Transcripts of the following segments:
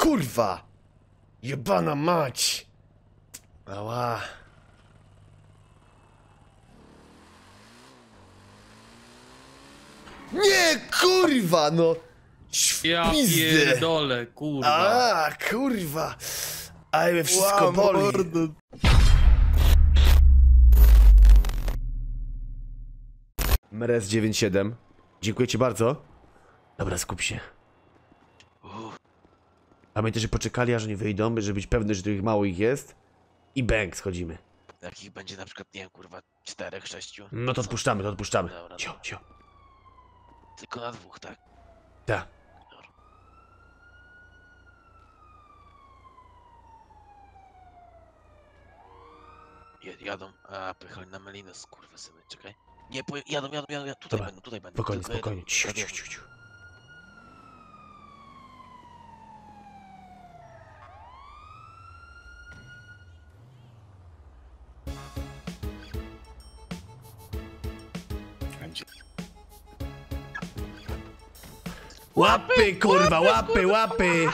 kurwa! Jebana mać! Ała. Nie, kurwa, no! Ja pierdolę, kurwa. A, kurwa! Ale mnie wszystko boli. Mres 97. Dziękuję ci bardzo. Dobra, skup się. Pamiętaj, że poczekali, aż oni wyjdą, żeby być pewny, że tych mało ich jest. I bang, schodzimy. Jakich będzie na przykład, nie wiem, kurwa, 4, 6? No to odpuszczamy, to odpuszczamy. Dobra, Cio, dobra. cio. Tylko na 2, tak? Tak. Jadą, a pojechali na Melinos, kurwa syny, czekaj. Nie, jadą, tutaj Dobra, będą, tutaj będą. Spokojnie, tylko spokojnie. jeden. Ciu, Jadę. ciu, ciu, ciu. Łapy, kurwa, łapy, łapy!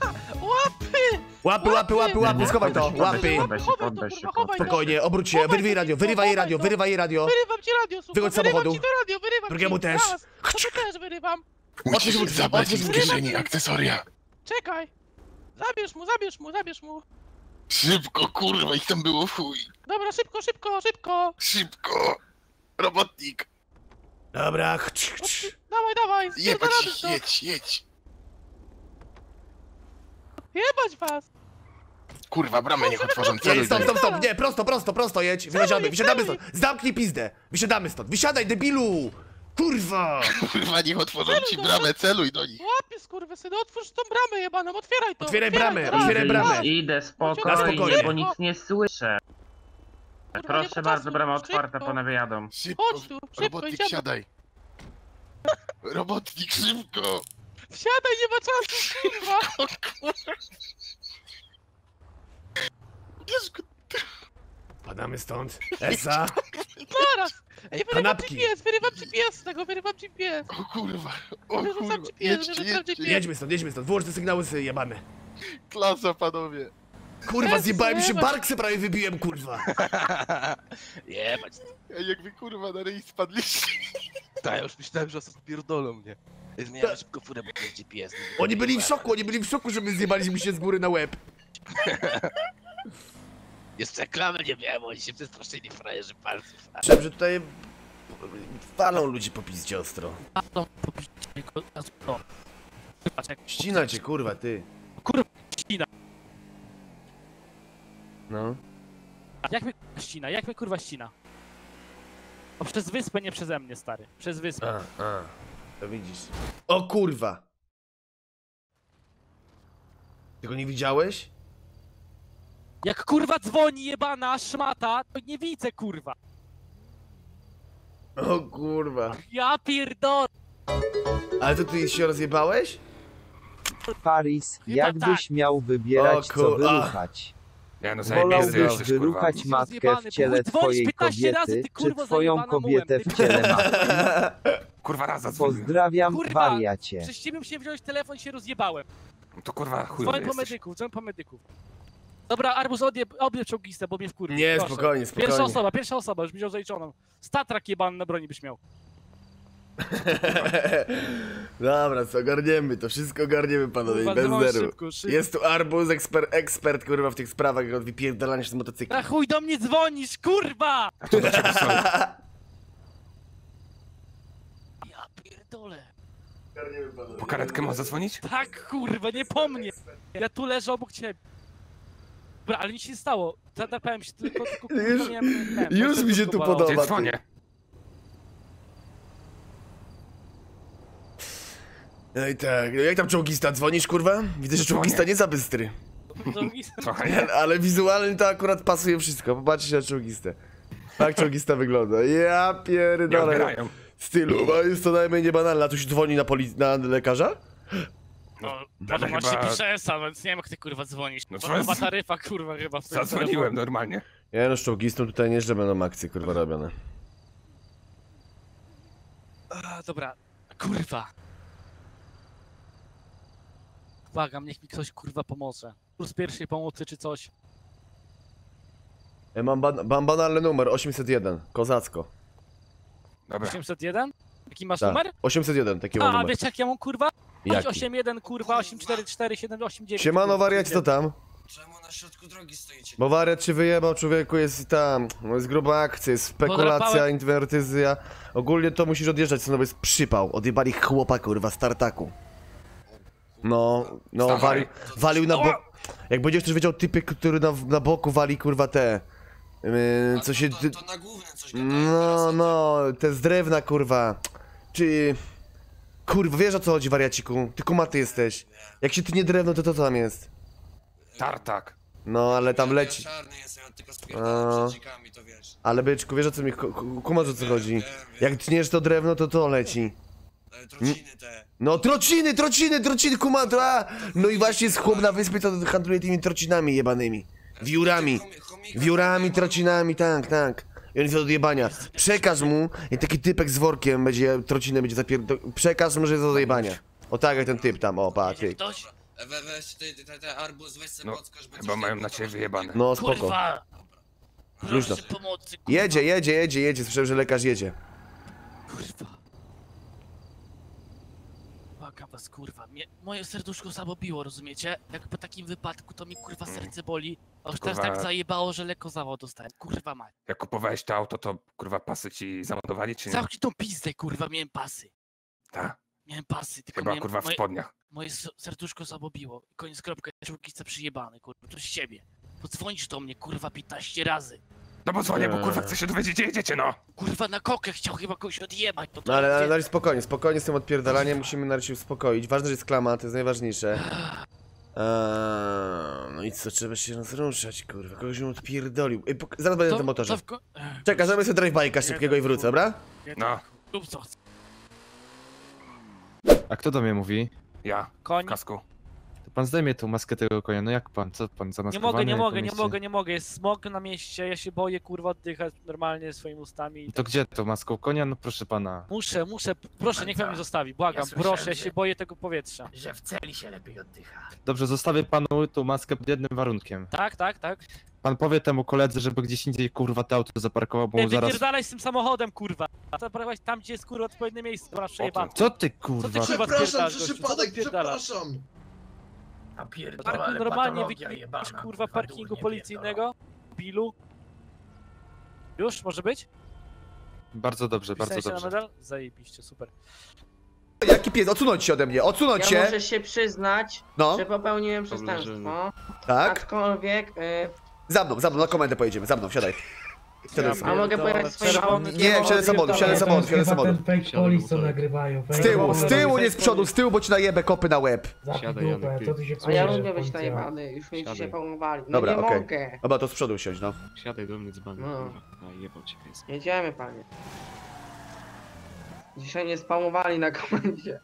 Łapy, schowaj to, łapy! Spokojnie, obróć się, wyrwij radio, wyrywaj jej radio, wyrywaj jej radio. Wyrywam ci radio, słuchaj. Wychodź z samochodu. Wyrywam ci to radio, wyrywam Drugiemu ci. też. Zaraz, to też wyrywam. Musisz zabrać z kieszeni akcesoria. Czekaj. Zabierz mu. Szybko, kurwa, ich tam było w chuj. Dobra, szybko. Szybko. Robotnik. Dobra, Dawaj. Jebać spierdalamy ich, jedź. Jebać was. Kurwa, bramę niech otworzą, celuj Nie, do nich. stop, nie, prosto jedź, wysiadamy stąd, zamknij pizdę, wysiadamy stąd, wysiadaj, debilu! Kurwa! Kurwa, niech otworzą ci bramę, celuj do nich. Łapie, skurwysyny, otwórz tą bramę jebaną, otwieraj to. Otwieraj bramę, to. otwieraj bramę. Idę Na spokojnie, spokojnie. bo nic nie słyszę. Kurwa, Proszę nie bardzo, brama poczasuj, otwarta, szybko. panowie jadą. Szybko, Chodź tu, szybko, robotnik, idziemy. siadaj. Robotnik, szybko. Wsiadaj, nie ma czasu, kurwa. O kurwa. Bierz go. Padamy stąd, Esa. Zaraz. Ej, Kanapki. wyrywam GPS z tego, wyrywam GPS. O kurwa, o Wyrzucam kurwa, GPS, jedźcie, wyrzucam jedźcie. GPS. Jedźmy stąd, wyłącz te sygnały jebane. Klasa, panowie. Kurwa, zjebałem się, Jebać. bark se prawie wybiłem, kurwa. Jebać. Ej, jak wy kurwa na ryj spadliście. Tak, ja już myślałem, że spierdolą mnie. Zmieniałem szybko furę, bo to jest GPS. Oni byli w szoku, że my zjebaliśmy się z góry na łeb. Jeszcze reklamy nie miałem, oni się przestraszyli, frajerzy palców. Myślałem, że tutaj walą ludzi po pizdzie ostro. Ścina cię, kurwa, ty. Kurwa, ścina. No. Jak mnie kurwa ścina? O, przez wyspę, nie przeze mnie, stary. Przez wyspę. To widzisz. O kurwa! Tego nie widziałeś? Jak kurwa dzwoni jebana szmata, to nie widzę kurwa. O kurwa. Ja pierdolę. Ale to ty się rozjebałeś? Paris, Chyba jakbyś miał wybierać O co kur- a. wyruchać. Ja no Wolałbyś wyruchać matkę Zjebany, w ciele bo dzwonisz twojej 15 razy, kobiety, ty czy kurwo twoją zajebana kobietę mułem, w ciele matki? Kurwa, raz zadzwoniłem. Pozdrawiam, Kurwa, wariacie. Przez ciebie musiałem wziąć telefon i się rozjebałem. To kurwa, chuj Dzwoń po medyków, Dobra, Arbus, odjeb czołgistę, bo mnie wkurwi. Nie, proszę. spokojnie. Pierwsza osoba, już wziął zaliczoną. Statrak jebany na broni byś miał. Dobra, co, ogarniemy to, wszystko ogarniemy, panowie, Kurwa, bez dzwoń zeru. szybko. Jest tu Arbuz, ekspert, kurwa, w tych sprawach od wypierdalania się z motocykli. Na chuj do mnie dzwonisz, kurwa! Ja pierdolę. Po karetkę ma zadzwonić? Tak, kurwa, nie po mnie. Ja tu leżę obok ciebie. Dobra, ale nic się nie stało. Zadrapałem się tylko Już- miałem, już mi się tu bolało. podoba. Gdzie dzwonię? No i tak, no jak tam czołgista, dzwonisz, kurwa? Widzę, że Dzwonię. czołgista nie za bystry. Trochę nie. Ale wizualnie to akurat pasuje wszystko, popatrzcie na czołgistę. Tak czołgista wygląda, ja Nie pierdolę. odbierają. Stylu, bo jest to najmniej niebanalne, a tu się dzwoni na lekarza? No, ale właśnie chyba- pisze ESA, więc nie wiem jak ty kurwa dzwonisz. No No to jest- chyba taryfa kurwa chyba w tym Zadzwoniłem normalnie. Ja no z czołgistą tutaj nie, że będą akcje, kurwa, robione. Dobra, kurwa. Błagam, niech mi ktoś kurwa pomoże. Kurs pierwszej pomocy czy coś. Mam banalny numer, 801, kozacko. Dobra. 801? Jaki masz Tak, numer? 801, taki mam A numer. wiecie jak ja mam kurwa? Jaki? 81 kurwa 844 789. Siemano wariat, co tam? Czemu na środku drogi stoicie? Bo wariat się wyjebał, człowieku, jest tam, no jest gruba akcja, jest spekulacja, Podrapałem. inwertyzja. Ogólnie to musisz odjeżdżać, co no bo jest przypał, odjebali chłopa, kurwa, z tartaku. No, Wstawaj. walił na bok. Jak będziesz też wiedział, typy, który na boku wali, kurwa, te... co się... To na główne coś gadają teraz, No, te z drewna, kurwa. Czy... Kurwa, wiesz o co chodzi, wariaciku? Ty kumaty jesteś. Jak się ty nie drewno, to tam jest. Tartak. No, ale tam Ja leci. czarny jestem, ja tylko spierdalam przed dzikami, to wiesz. Ale byczku, wiesz o co mi... Kumasz o co chodzi? Wiem. Jak tniesz to drewno, to leci. Trociny te. No, trociny, kumato, a! No i właśnie jest chłop na wyspie, to handluje tymi trocinami jebanymi. Wiórami. Wiórami, trocinami, tak. I on jest od jebania. Przekaż mu, i taki typek z workiem będzie, trocinę będzie przekaż mu, że jest od jebania. O tak jak ten typ tam, o pa, ty. Ktoś? Weź te arbuz, weź sobie No, podskaż, bo chyba coś mają tam na ciebie gotowe. wyjebane. No, spoko. Kurwa! Luźno. Proszę pomocy, kurwa. Jedzie, słyszałem, że lekarz jedzie. Kurwa. Błagam was, kurwa. Moje serduszko zabiło, rozumiecie? Jak po takim wypadku to mi kurwa serce boli. A już teraz Kurwa. tak zajebało, że lekko zawał dostałem. Kurwa mać. Jak kupowałeś to auto, to kurwa pasy ci zamontowali, czy nie? Zamknij tą pizdę, kurwa, miałem pasy. Tak. Miałem pasy, tylko Chyba miałem, kurwa w spodniach. moje serduszko zabobiło. Koniec kropka, człowiek przyjebany, kurwa, to z ciebie. Podzwonisz do mnie, kurwa, 15 razy. No bo dzwonię, bo kurwa chcę się dowiedzieć, gdzie jedziecie, no! Kurwa, na kokę chciał chyba kogoś odjebać. To No ale gdzie- na razie spokojnie z tym odpierdalaniem, musimy na razie się uspokoić. Ważne, że jest klama, to jest najważniejsze. No i co, trzeba się rozruszać, kurwa, kogoś mu odpierdolił. Ej, zaraz będę na tym motorze. Czekaj, zrobię sobie drive-bike'a szybkiego i wrócę, dobra? No. Rób co chcesz. A kto do mnie mówi? Ja, Koń. w kasku. To pan zdejmie tą maskę tego konia, no jak pan? Co pan Nie zamaskowany? mogę, nie mogę. Jest smog na mieście, ja się boję, kurwa, oddychać normalnie swoimi ustami. To gdzie to maską konia? No proszę pana. Muszę, proszę, niech pan mnie zostawi, błagam, Ja słyszałem, proszę, ja się że- boję tego powietrza. Że w celi się lepiej oddycha. Dobrze, zostawię panu tą maskę pod jednym warunkiem. Tak. Pan powie temu koledze, żeby gdzieś indziej kurwa to auto zaparkował, bo Nie, mu zaraz... wypierdalaj z tym samochodem, kurwa. Zaprawiać tam, gdzie jest, kurwa, odpowiednie miejsce, dobra, przejebane. Co ty Co kurwa? ty, kurwa, Przepraszam, odpierdalasz, że gościu? Co ty przypadek, odpierdalasz? przepraszam. A pierdolę, Parking ale normalnie patologia wykipisz, jebana, kurwa, parkingu durnie policyjnego, bilu. Już, może być? Bardzo dobrze, bardzo Wpisałeś się na dobrze. medal? Zajebiście, super. Jaki pies? Odsunąć się ode mnie, odsunąć Ja się! muszę się przyznać, No, że popełniłem przestępstwo, tak? aczkolwiek... Za mną, na komendę pojedziemy, za mną, wsiadaj. Wsiadaj Ja sobie. a mogę pojechać swoim autem? Nie, wsiadaj samochód, wsiadaj samochód. Fake police co nagrywają. Z tyłu, nie z przodu, z tyłu, bo ci najebę kopy na łeb. Zamknij dupę, co ty się A ja czujesz, lubię być policja? najebany, już mnie dzisiaj pałowali. No Dobra, nie okej. mogę. Dobra, to z przodu siądź, no. Siadaj do mnie dzbany, No. kurwa. A jebał cię pies. Jedziemy, panie. Dzisiaj mnie spałowali na komendzie.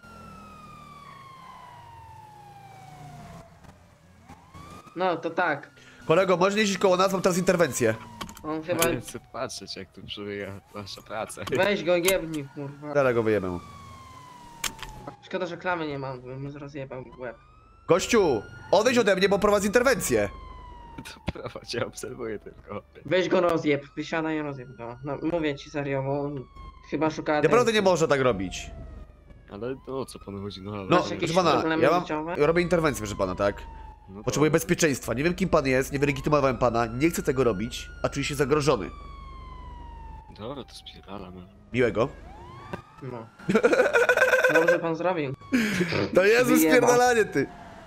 No, to tak. Kolego, możesz jeździć koło nas, mam teraz interwencję. On chyba... chcę patrzeć jak tu przebiega nasza praca. Weź go, jebnij, kurwa. Zaraz go wyjebę. Szkoda, że klamy nie mam, bym mu rozjebał w łeb. Gościu, odejdź ode mnie, bo prowadzę interwencję. To prawa cię obserwuję tylko. Weź go rozjeb, wysiadaj i rozjeb go. No, mówię ci serio, bo on chyba szuka... Naprawdę nie można tak robić. Ale to o co panu chodzi? No ale... No, Masz jakieś proszę pana, problemy ja życiowe? robię interwencję, proszę pana, tak? No Potrzebuję bezpieczeństwa. Nie wiem, kim pan jest, nie wylegitymowałem pana, nie chcę tego robić, a czuję się zagrożony. Dobra, to spierdalam. Miłego. No. Dobrze pan zrobił. To Jezu, Wyjebał. spierdalanie, ty!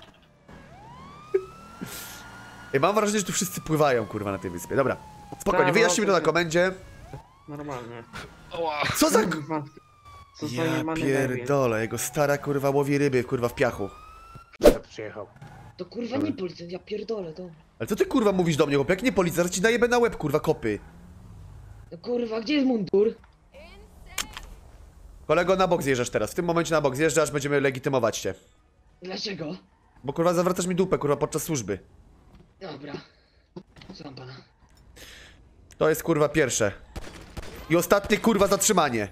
Ej, mam wrażenie, że tu wszyscy pływają, kurwa, na tej wyspie. Dobra, spokojnie, Tak, wyjaśnij mi to na komendzie. Normalnie. Co za... Kurwa. Co za Ja jebany debil. pierdolę, jego stara kurwa łowi ryby, kurwa, w piachu. To kurwa nie policjant, ja pierdolę to. Ale co ty kurwa mówisz do mnie, chłop? Jak nie policja, zaraz ci najebę na łeb, kurwa, kopy. No kurwa, gdzie jest mundur? Kolego, na bok zjeżdżasz teraz, w tym momencie na bok zjeżdżasz, będziemy legitymować cię. Dlaczego? Bo kurwa zawracasz mi dupę, kurwa, podczas służby. Dobra. Słucham pana. To jest kurwa pierwsze. I ostatnie kurwa zatrzymanie.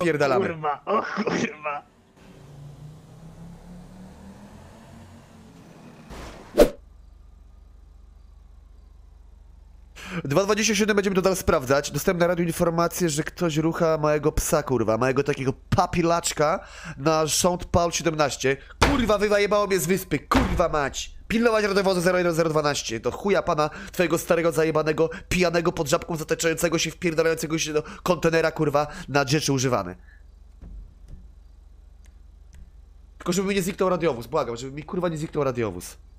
spierdalamy. Kurwa, o kurwa. W 2.27 będziemy to tam sprawdzać. Dostałem na radiu informację, że ktoś rucha małego psa, kurwa. Małego takiego papilaczka na St. Paul 17. Kurwa, wywajebało mnie z wyspy. Kurwa mać. Pilnować radiowozu 01012. To chuja pana twojego starego, zajebanego, pijanego pod żabką zataczającego się, wpierdalającego się do kontenera, kurwa, na rzeczy używane. Tylko żeby mi nie zniknął radiowóz, błagam, żeby mi kurwa nie zniknął radiowóz.